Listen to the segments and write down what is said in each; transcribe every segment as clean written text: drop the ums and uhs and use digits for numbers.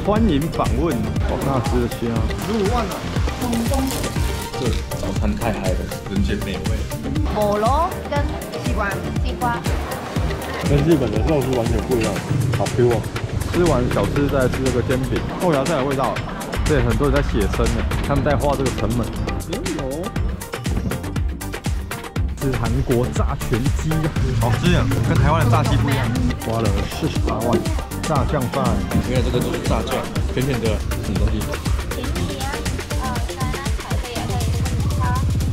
欢迎访问，好大只的虾，15万啊！ 这早餐太嗨了，人间美味。 菠萝跟西瓜， 跟日本的肉是完全不一样，好 Q 哦！吃完小吃再吃这个煎饼，豆芽菜的味道。对，很多人在写生呢，他们在画这个成本。有。是韩国炸全鸡啊，好吃呀，跟台湾的炸鸡不一样。花了48万，炸酱饭。 原来这个就是炸酱，甜甜的，什么东西？ 甜点啊，当然彩色也可以挑。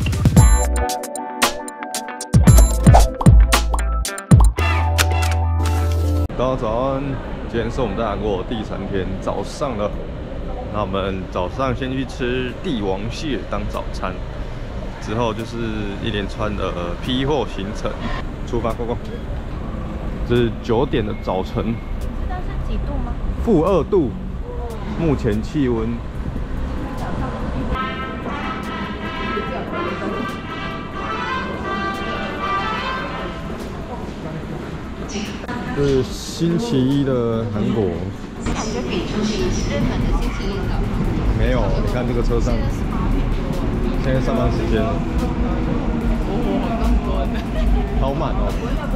大家早安，今天是我们在韩国第3天早上了。那我们早上先去吃帝王蟹当早餐，之后就是一连串的批货行程，出发 ，Go Go！ 这是9点的早晨， 知道是几度吗 -2度，目前气温。这是星期一的韩国。 感觉比日本的星期一早。 没有，你看这个车上，现在上班时间，好满哦。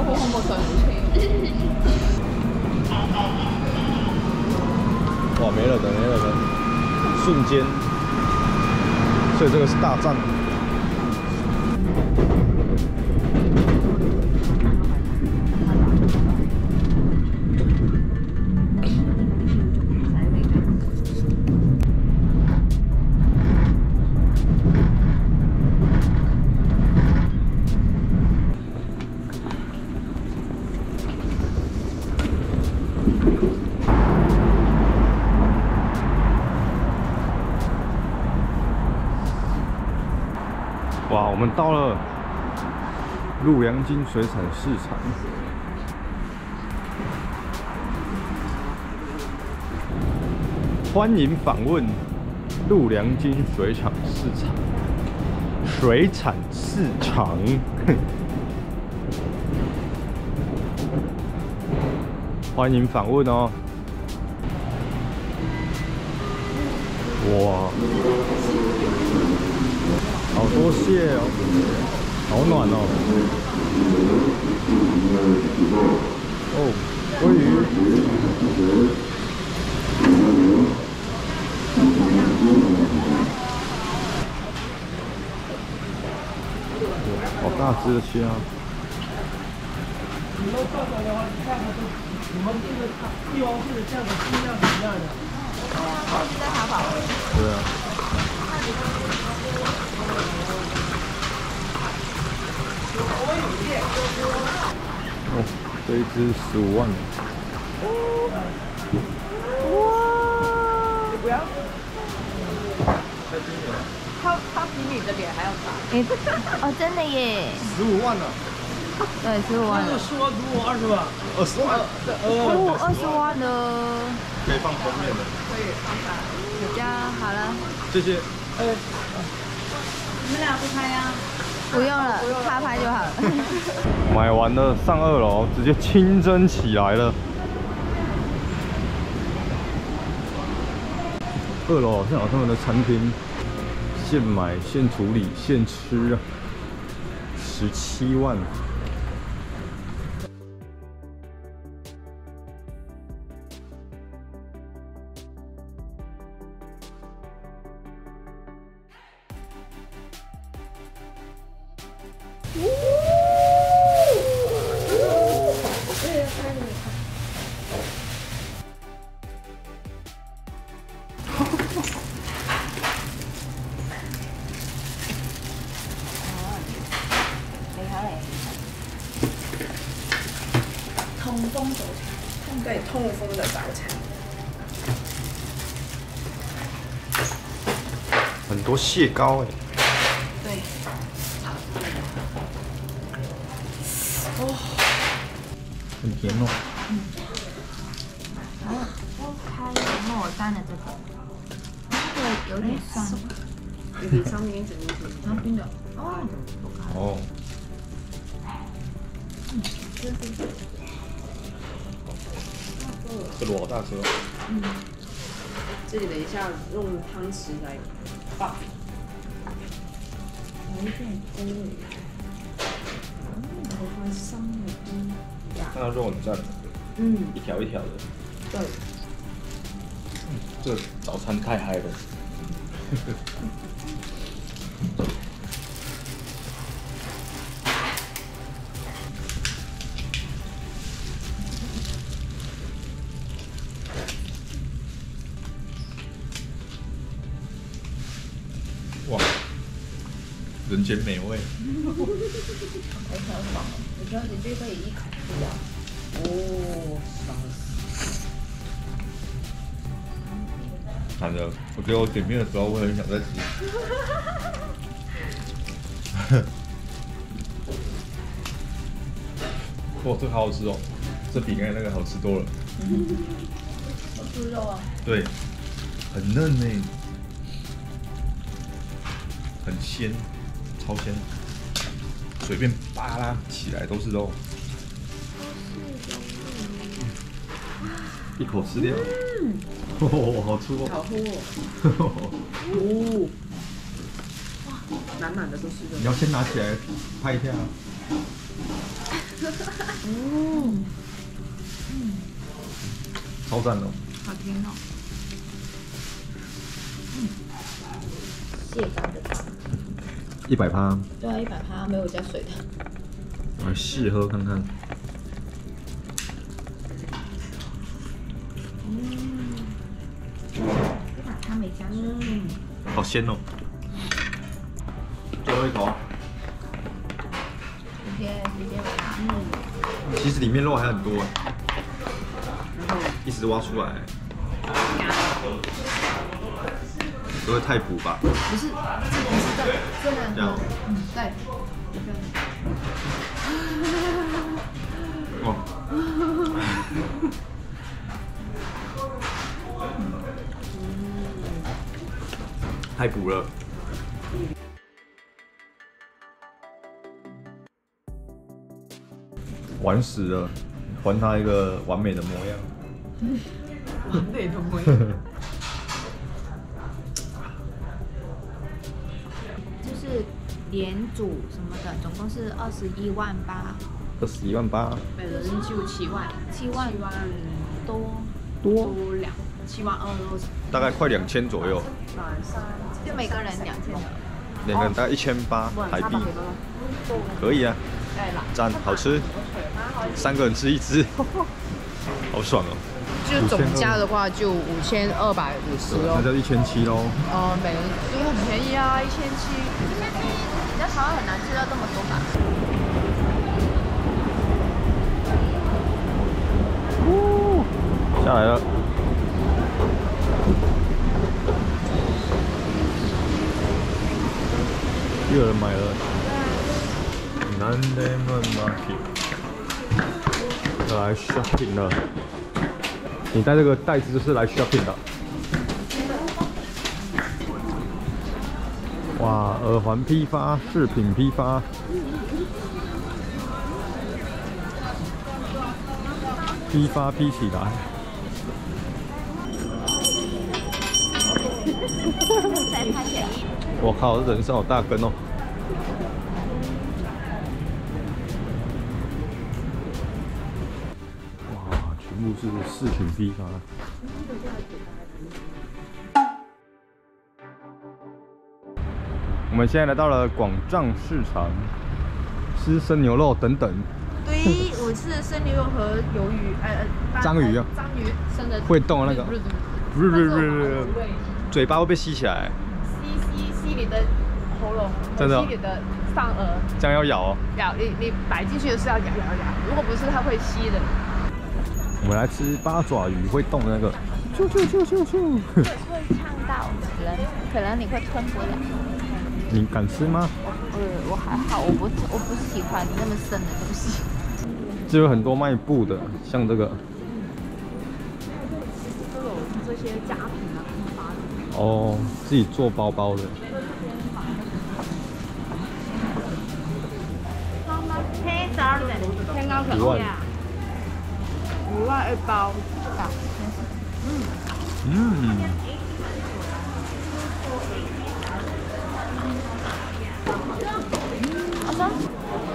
哇，没人了，没人了，瞬间，所以这个是大战。哇，我们到了陆阳津水产市场，欢迎访问陆阳津水产市场。水产市场，欢迎访问哦。哇！好多蟹哦，好暖哦！哦，鲑鱼，好大只的虾！ 你们报表的话，价格都，你们这个帝王蟹的价格尽量一样的。 对啊，我是在淘宝。 对啊。哦，这一只15万。 哇！你不要。他比你的脸还要大。哦，真的耶。 15万啊！ 对，15万。 这个10万足我20万。 20万。 哦，20万的。 可以放封面的。 可以放上。比较好了。 谢谢。 你们俩不拍呀？不用了，他拍就好了。 买完了，上2楼，直接清蒸起来了。2楼好像有他们的餐厅，现买、现处理、现吃啊，17万。 痛风早餐， 对，痛风的早餐。 很多蟹膏哎。 对。 哦。很甜哦。 然后我开墨丹的这个，这个有点酸。 有点酸，有点怎么样？ 然后冰的。哦。 哦。 这螺好大颗。 这里等一下用汤匙来爆。有一点菇味，我会香的菇呀。 看到肉很赞，一条一条的。 对， 这早餐太嗨了。哇，人间美味。 我很爽，我觉得你这个也一口不了。 哦，爽惨了，我觉得我点面的时候我很想再吃。哇，这个好好吃哦，这比刚才那个好吃多了。 有猪肉啊。 对，很嫩呢，很鲜，超鲜，随便扒拉起来都是肉。一口吃掉。哦，好粗哦。 好喝哦。哦。哇，满满的都是肉。 你要先拿起来拍一下。超赞哦。 好甜哦。蟹干的汤。 100%。 对啊，100%没有加水的。 我来试喝看看。 它没加水。 好鲜哦。最后一口。 直接把它。 其实里面肉还很多哎，一直挖出来，不会太补吧？ 不是，这个这样。 对。 哦。太补了。玩死了，还他一个完美的模样。 完美的模样。 就是连煮什么的，总共是21.8万。 21.8万。 每人就7万多，7万2都是。 大概快2000左右。 就每个人2000的。 两个人大概1800台币。可以啊。赞，好吃。3个人吃1只，好爽哦。 就总价的话就5250哦。 那就1700喽。 每人因为很便宜啊，1700。 你在台湾很难吃到这么多吧？ 下来了。又有人买了。Nandaemun Market 要来 shopping 了。你带这个袋子就是来 shopping 的。哇，耳环批发，饰品批发。批发批起来。我靠，这人参好大根哦！哇，全部是饰品批发。我们现在来到了广藏市场，吃生牛肉等等。 对，我吃生牛肉和鱿鱼， 章鱼啊， 章鱼生的会动的那个，不是，嘴巴会被吸起来。 吸你的喉咙， 真的， 吸你的上颚。 这样要咬哦。 咬你摆进去的是要咬，如果不是它会吸的。 我们来吃八爪鱼，会动的那个。 会呛到人，可能你会吞不了。 你敢吃吗？ 我还好，我不喜欢那么生的东西。 这有很多卖布的，像这个。 都有这些家品啊，批发的。 哦，自己做包包的。1万。 5万1包。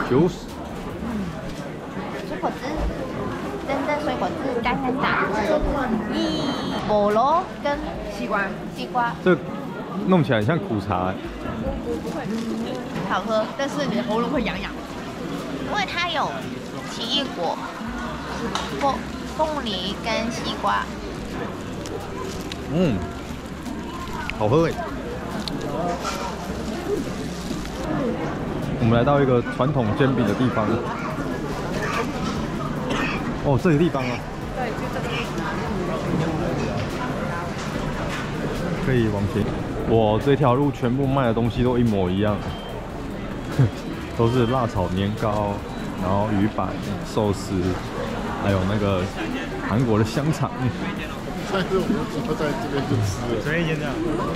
90。 水果汁，真正水果汁刚刚打菠萝跟西瓜， 这弄起来很像苦茶。 好喝，但是你的喉咙会痒痒，因为它有奇异果、凤梨跟西瓜。 嗯，好喝哎。我们来到一个传统煎饼的地方。哦，这个地方啊。对，就这个地方。可以往前。我这条路全部卖的东西都一模一样，都是辣炒年糕，然后鱼板、寿司，还有那个韩国的香肠。 但是我们主要在这边就吃了。 随便这样。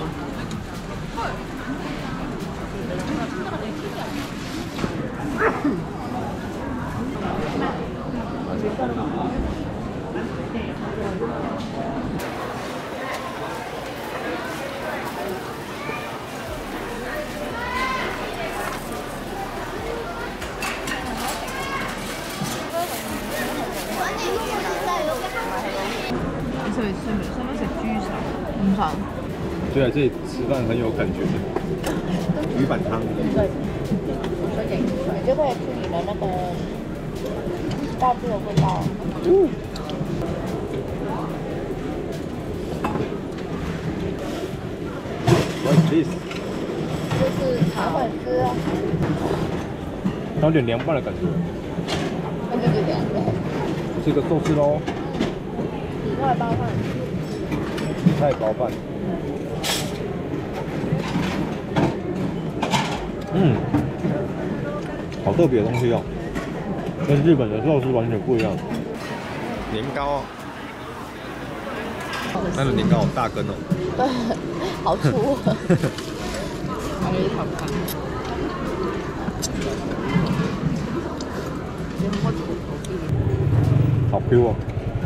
对啊，这里吃饭很有感觉的，鱼板汤。 对，水点水就会去你的那个大致的味道。 What's this？ 就是茶粉丝啊， 有点凉拌的感觉。 那就是凉的。 这个寿司喽， 紫菜包饭。 紫菜包饭。嗯，好特别的东西哦，跟日本的寿司完全不一样。年糕，那个年糕好大根哦。 对，好粗。 还有一条饭。 好 Q 哦！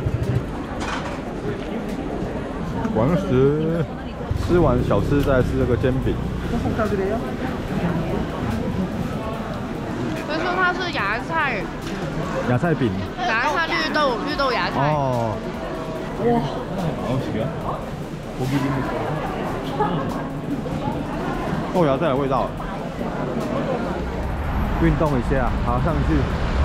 完食，吃完小吃再吃这个煎饼。 所以说它是芽菜饼。 芽菜绿豆芽菜。 哦。哇，好喜欢。豆芽菜的味道。运动一下，爬上去。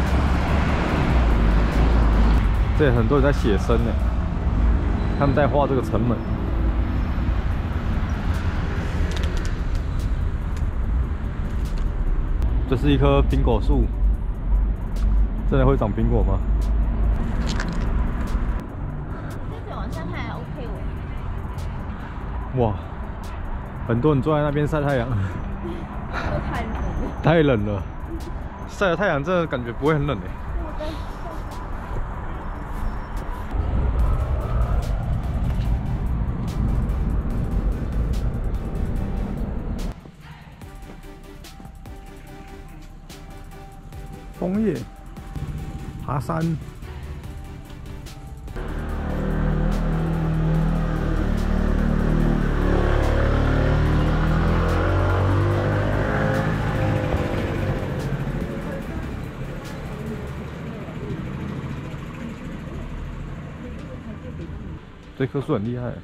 这很多人在写生呢，他们在画这个城门。这是一棵苹果树，真的会长苹果吗？ 这往上还 OK 哦。 哇，很多人坐在那边晒太阳。 太冷了。 太冷了，晒了太阳真的感觉不会很冷哎。枫叶，爬山。这棵树很厉害。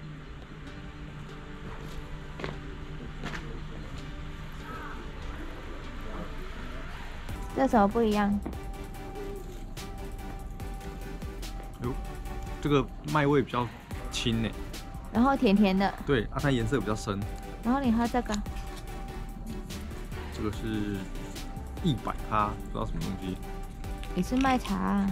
这什么不一样？ 哟，这个麦味比较轻呢。 然后甜甜的。 对，啊，它颜色比较深。 然后你喝这个？ 这个是100%，不知道什么东西。 也是麦茶啊。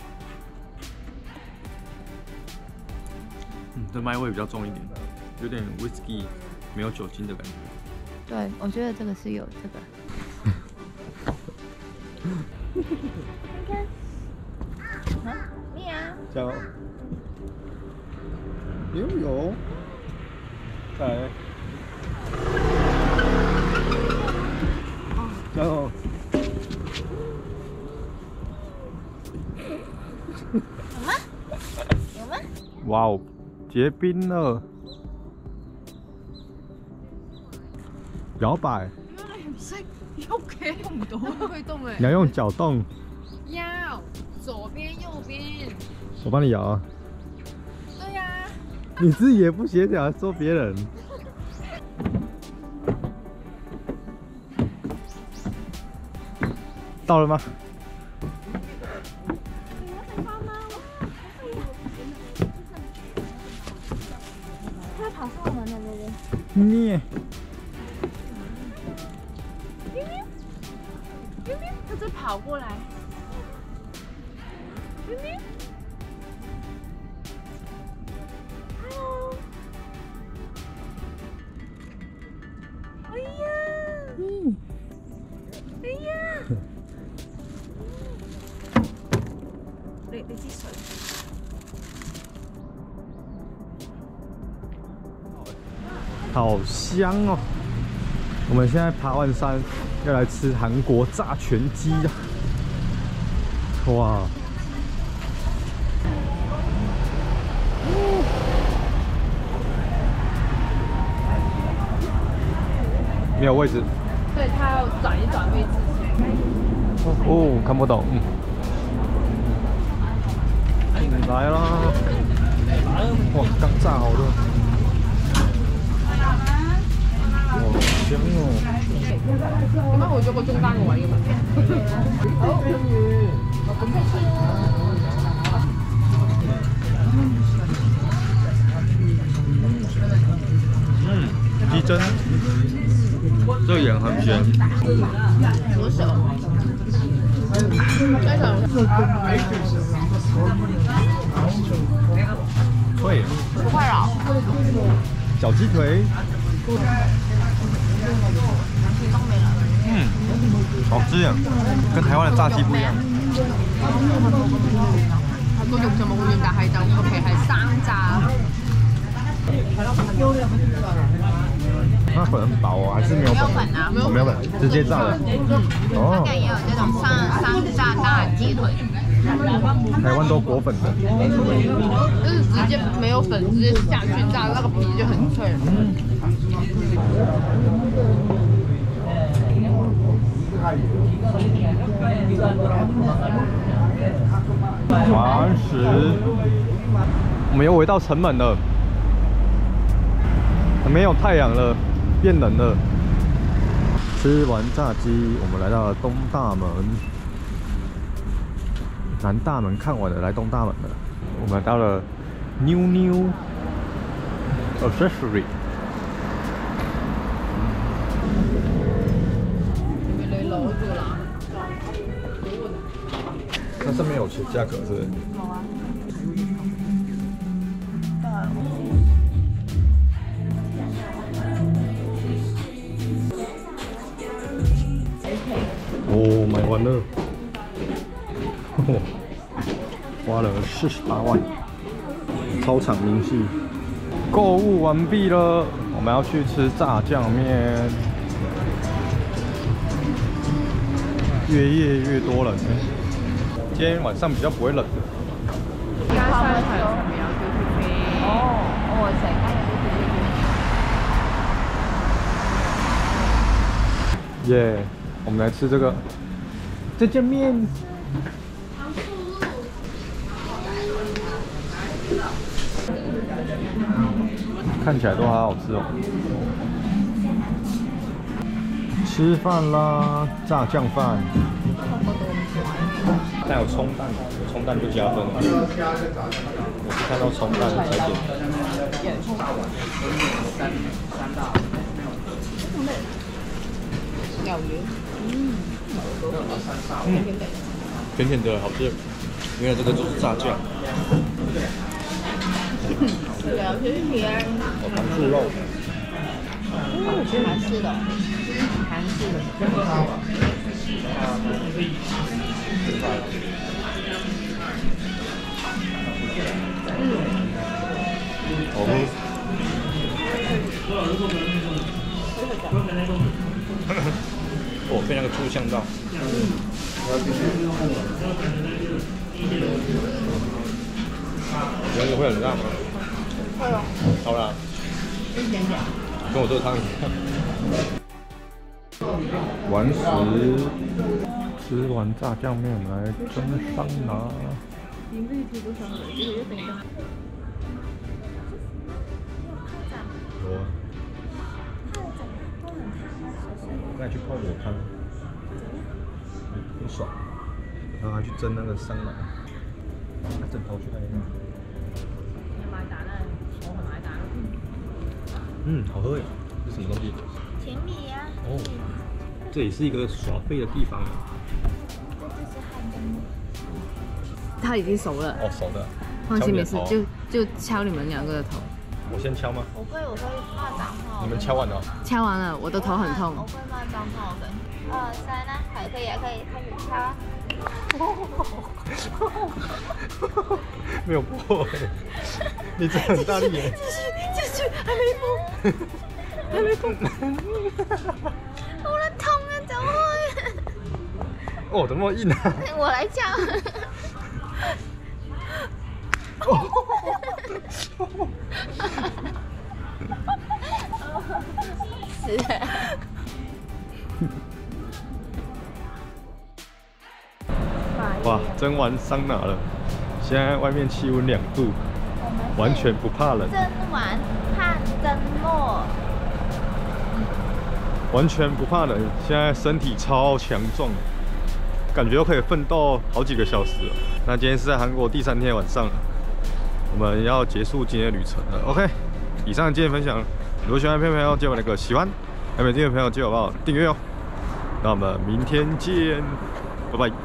这麦味比较重一点，有点 whisky， 没有酒精的感觉。 对，我觉得这个是有这个。看，啊，蜜啊！ 加油！游泳，再来，加油！ 有吗？有吗？ 哇哦，结冰了！摇摆。 要可以动，可以动哎。 你要用脚动。 要左边右边。 我帮你摇啊。 对呀。 你自己也不协调，还说别人。到了吗？ 他跑上门了，对不对？ 你。 他就跑过来。Hello。哎呀！哎呀！你支水。 好香哦！我们现在爬完山，要来吃韩国炸全鸡啊！哇！没有位置。 对，他要转一转位置。 哦，看不懂。来啦！哇，刚炸好多。好香哦！ 點解會咗個中間個位嘅嘛？好， 鸡胗，这个盐很咸。 我手， 脆， 不会了。 小鸡腿。好吃呀，跟台湾的炸雞不一樣。 個肉就冇咁軟，但係就個皮係生炸。 它粉很薄哦，還是沒有粉？ 沒有粉啊， 沒有粉，直接炸的。 香港也有這種生炸大雞腿。 台灣都裹粉的。 就是直接沒有粉，直接下去炸，那個皮就很脆。 完食，我们又回到城门了，没有太阳了，变冷了。吃完炸鸡，我们来到了东大门。南大门看完了，来东大门了。我们来到了 New Accessory。它上面有写价格是不是？有啊。哦，买完了，花了48万，超场明细。购物完毕了，我们要去吃炸酱面。越夜越多人。今天晚上比较不会冷的。 加山係上面有叫飛飛。 我成間有啲耶，我们来吃这个炸酱面。看起来都好好吃哦。吃饭啦，炸酱饭。但有葱蛋，有葱蛋就加分。我是看到葱蛋才点。 牛丸， 甜甜的，好吃。原来这个就是炸酱。 有皮皮。 有糖醋肉。 韩式的，韩式的。 我被那个醋呛到。觉得会很辣吗？ 会哦。 好啦， 一点点。 跟我这个汤一样。 完食，吃完炸酱面来蒸桑拿。有啊。那你去泡裸汤，很爽。然后还去蒸那个桑拿，那枕头去哪里买？好喝耶！这是什么东西？ 甜米呀。 哦，这也是一个耍废的地方。 这就是汗蒸。 它已经熟了。 哦，熟的。 放心，没事，就敲你们两个的头。 我先敲吗？ 我会骂脏话。 你们敲完了？ 敲完了，我的头很痛。 我会骂脏话的。2、3呢？还可以，开始敲啊。 没有破哎，你这很大力耶！ 继续，还没破。 我的痛啊，怎么会？ 哦，怎么那么硬啊？ 我来敲。是。 哇，蒸完桑拿了，现在外面气温2度，完全不怕冷。 蒸完汗蒸落， 完全不怕冷，现在身体超强壮，感觉都可以奋斗好几个小时了。那今天是在韩国第3天晚上，我们要结束今天的旅程了。OK， 以上今天分享，如果喜欢的朋友记得把那个喜欢，还没订阅的朋友记得帮我订阅哦。那我们明天见，拜拜。